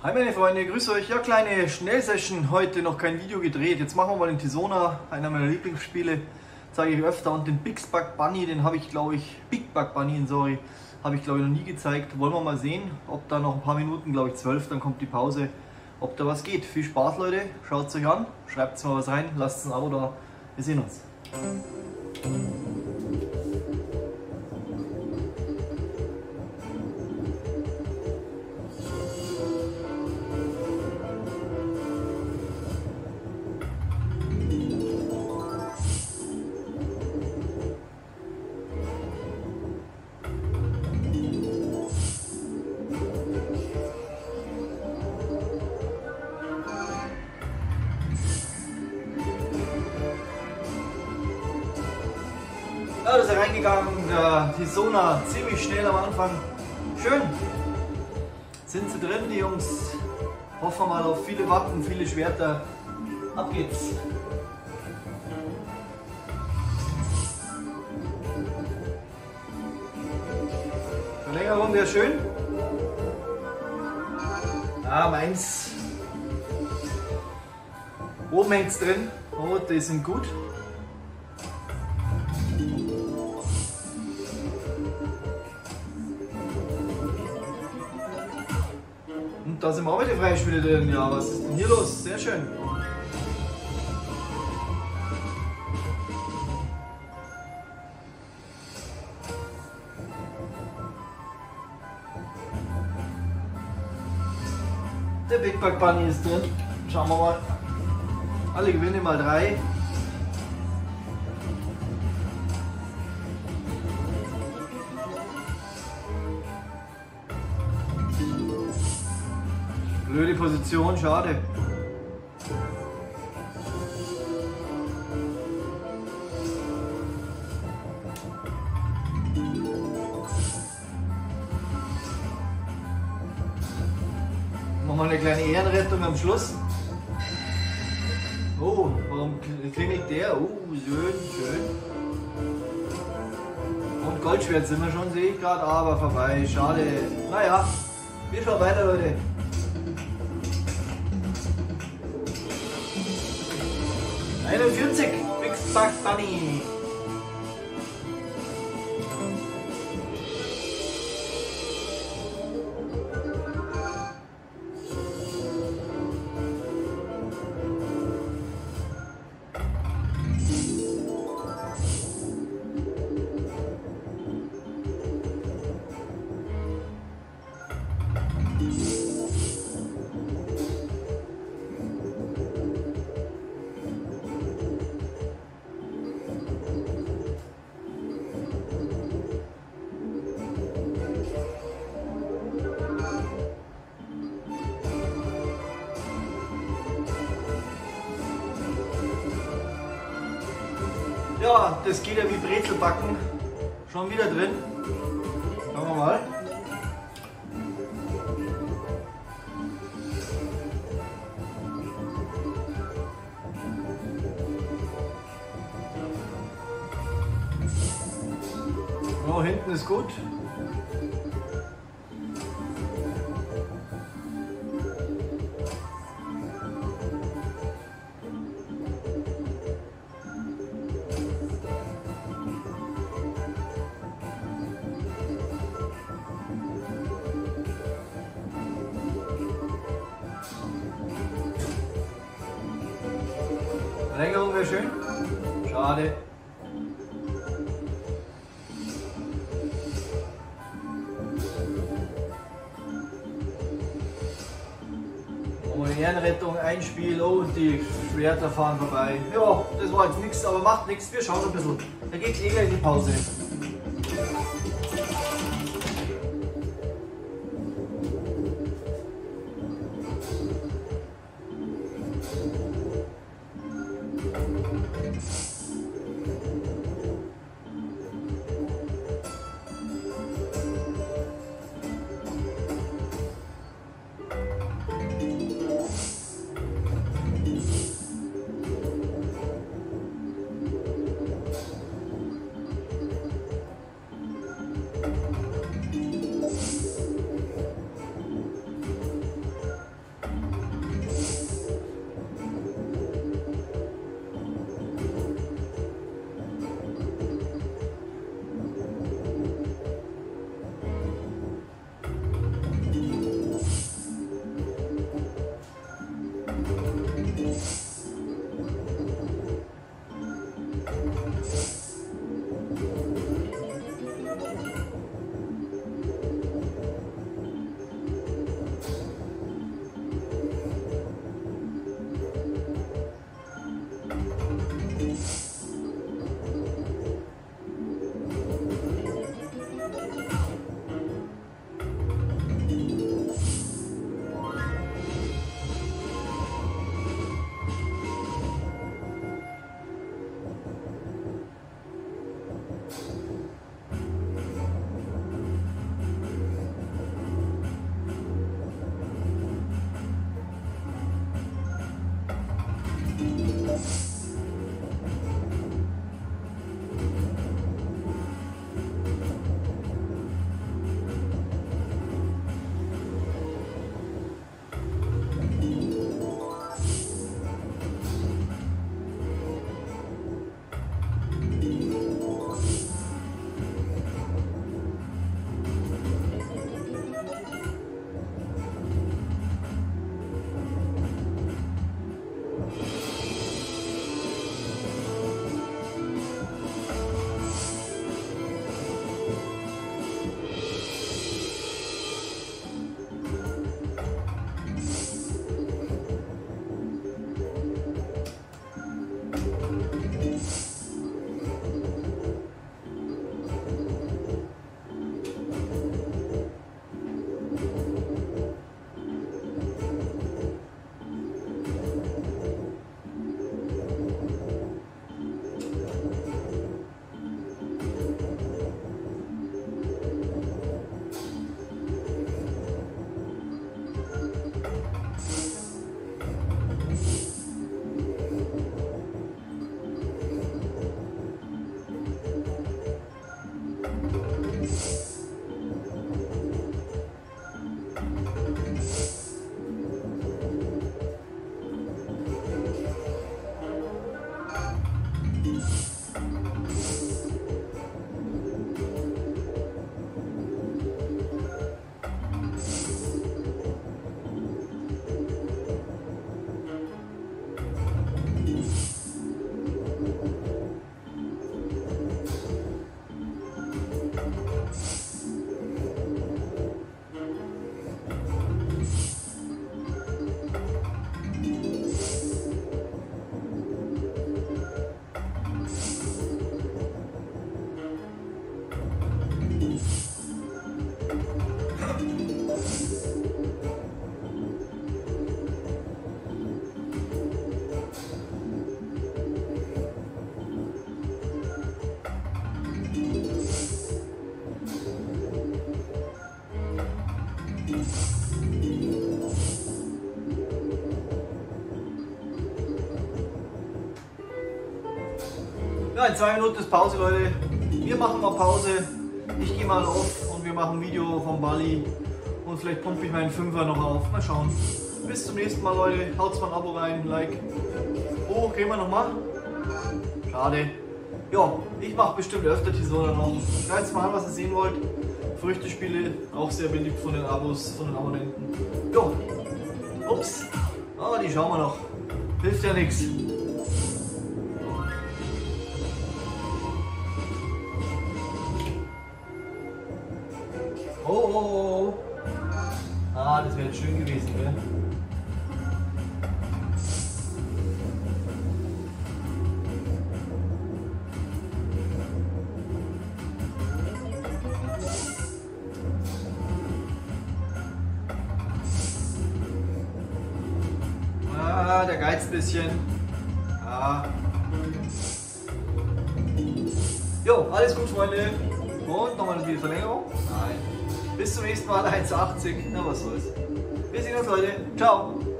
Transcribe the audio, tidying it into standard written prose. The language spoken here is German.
Hi meine Freunde, grüße euch. Ja, kleine Schnellsession, heute noch kein Video gedreht. Jetzt machen wir mal den Tizona, einer meiner Lieblingsspiele, zeige ich öfter. Und den Big Bug Bunny, den habe ich glaube ich, habe ich glaube ich noch nie gezeigt. Wollen wir mal sehen, ob da noch ein paar Minuten, glaube ich 12, dann kommt die Pause, ob da was geht. Viel Spaß Leute, schaut es euch an, schreibt mal was rein, lasst ein Abo da, wir sehen uns. Ja, das ist reingegangen, der Tizona, ziemlich schnell am Anfang. Schön. Sind sie drin, die Jungs. Hoffen wir mal auf viele Waffen, viele Schwerter. Ab geht's. Verlängerung wäre schön. Ja, meins. Oben hängt es drin. Oh, die sind gut. Und da sind wir auch wieder Freispiele drin. Ja, was ist denn hier los? Sehr schön. Der Big Bug Bunny ist drin. Schauen wir mal. Alle Gewinne mal 3. Blöde Position, schade. Machen wir eine kleine Ehrenrettung am Schluss. Oh, warum klingelt der? Oh, schön, schön. Und Goldschwert sind wir schon, sehe ich gerade, aber vorbei. Schade. Naja, wir schauen weiter, Leute. Big Bug Bunny. Ja, das geht ja wie Brezelbacken. Schon wieder drin. Schauen wir mal. Oh, hinten ist gut. Verlängerung wäre schön. Schade. Oh, eine Ehrenrettung, ein Spiel. Oh, die Schwerter fahren vorbei. Ja, das war jetzt nichts, aber macht nichts. Wir schauen ein bisschen. Da geht es eh gleich in die Pause. Ja, in 2 Minuten ist Pause, Leute. Wir machen mal Pause. Ich gehe mal auf und wir machen ein Video vom Bali. Und vielleicht pumpe ich meinen Fünfer noch auf. Mal schauen. Bis zum nächsten Mal, Leute. Haut's mal ein Abo rein, ein Like. Oh, gehen wir nochmal? Schade. Ja, ich mache bestimmt öfter Tisona noch. Schreibt jetzt mal an, was ihr sehen wollt. Früchtespiele, auch sehr beliebt von den Abos, von den Abonnenten. Ja, ups. Ah, die schauen wir noch. Hilft ja nichts. Oh, oh, oh. Ah, das wäre jetzt schön gewesen, gell? Ah, der geizt ein bisschen. Ah. Jo, alles gut, Freunde. Und nochmal eine Verlängerung? Nein. Bis zum nächsten Mal, 1,80. Na, was soll's. Wir sehen uns, Leute. Ciao.